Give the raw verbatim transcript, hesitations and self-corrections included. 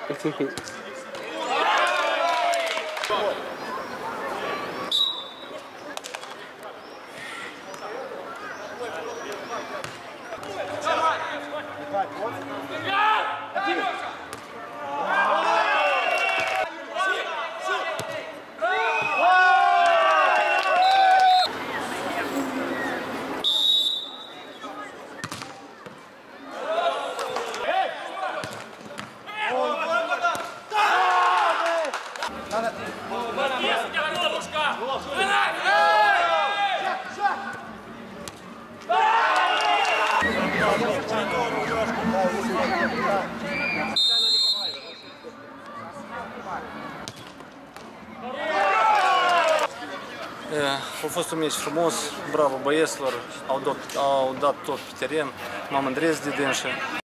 A fost un meci frumos, bravo băieților, au dat, au dat tot pe teren, m-am îndrins de dânsă.